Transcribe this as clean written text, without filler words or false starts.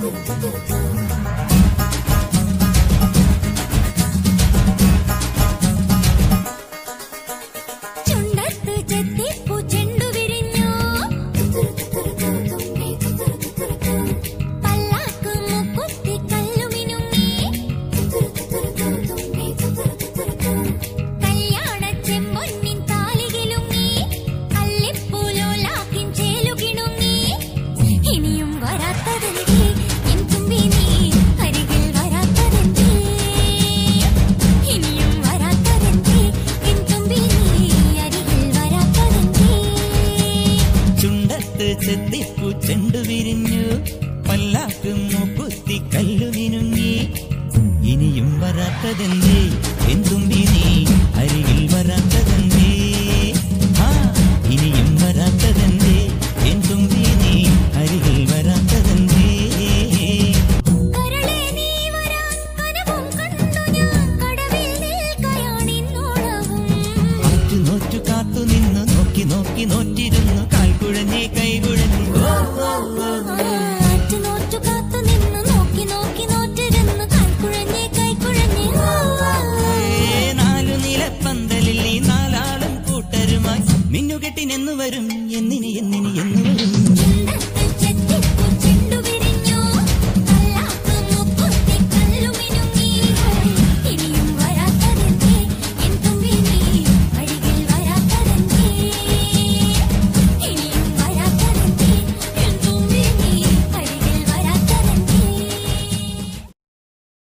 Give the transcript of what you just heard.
ചെത്തിപ്പൂ ചെണ്ടു വിരിഞ്ഞു പല്ലാക്ക് മൂക്കുത്തി കല്ലു മിനുങ്ങി ഇനിയും വരാത്തതെന്തേ എന്തുമ്പി നീ അരികിൽ വരാത്തതെന്തേ ഇനിയും വരാത്തതെന്തേ എന്തുമ്പി നീ അരികിൽ വരാത്തതെന്തേ നോറ്റു കാത്തു നിന്ന് നോക്കി നോക്കി നോറ്റിരുന്നു കാൽക്കുഴഞ്ഞേ കൈകുഴഞ്ഞു നാലു നിലപ്പന്തലിൽ ഈ നാലാളും കൂട്ടരുമായി മിന്നുകെട്ടിനെന്നു വരും എന്നിനെ